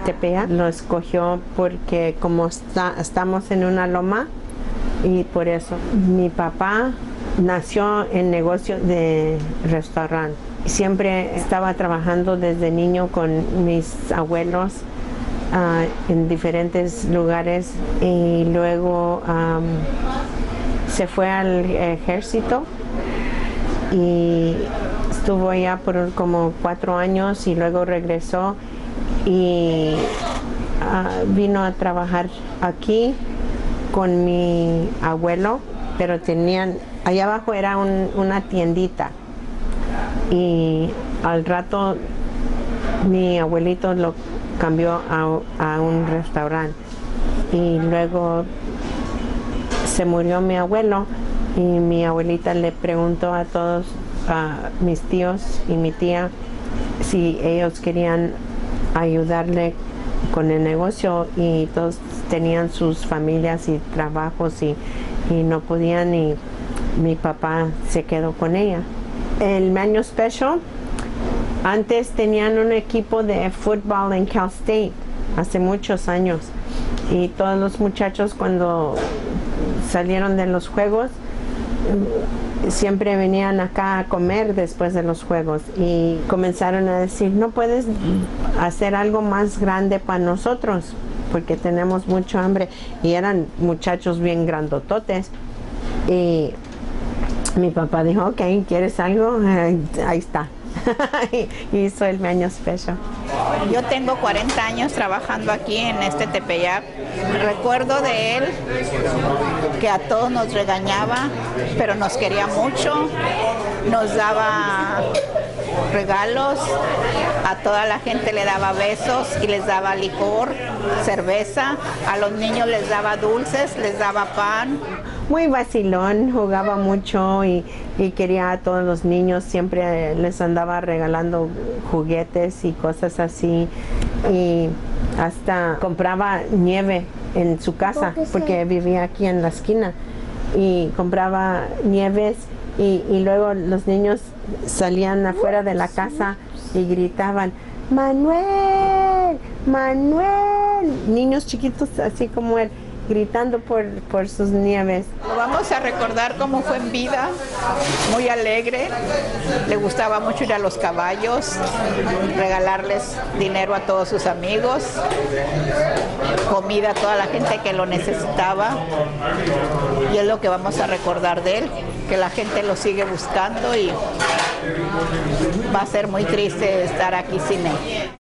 Tepeyac. Lo escogió porque como estamos en una loma, y por eso mi papá nació en negocio de restaurante. Siempre estaba trabajando desde niño con mis abuelos en diferentes lugares, y luego se fue al ejército y estuvo allá por como 4 años y luego regresó y vino a trabajar aquí con mi abuelo, pero allá abajo era una tiendita, y al rato mi abuelito lo cambió a un restaurante, y luego se murió mi abuelo y mi abuelita le preguntó a todos mis tíos y mi tía si ellos querían ayudarle con el negocio, y todos tenían sus familias y trabajos y no podían, y mi papá se quedó con ella. El Manual Special, antes tenían un equipo de fútbol en Cal State hace muchos años, y todos los muchachos cuando salieron de los juegos siempre venían acá a comer después de los juegos, y comenzaron a decir, ¿no puedes hacer algo más grande para nosotros? Porque tenemos mucho hambre. Y eran muchachos bien grandototes, y mi papá dijo, ok, ¿quieres algo? Ahí está. Y hizo el Manual Special. Yo tengo 40 años trabajando aquí en este Tepeyac. Recuerdo de él que a todos nos regañaba, pero nos quería mucho, nos daba regalos, a toda la gente le daba besos y les daba licor, cerveza, a los niños les daba dulces, les daba pan. Muy vacilón, jugaba mucho y quería a todos los niños, siempre les andaba regalando juguetes y cosas así, y hasta compraba nieve en su casa porque vivía aquí en la esquina, y compraba nieves, y luego los niños salían afuera de la casa y gritaban, ¡Manuel! ¡Manuel! Niños chiquitos así como él, gritando por sus nieves. Lo vamos a recordar como fue en vida, muy alegre, le gustaba mucho ir a los caballos, regalarles dinero a todos sus amigos, comida a toda la gente que lo necesitaba, y es lo que vamos a recordar de él, que la gente lo sigue buscando, y va a ser muy triste estar aquí sin él.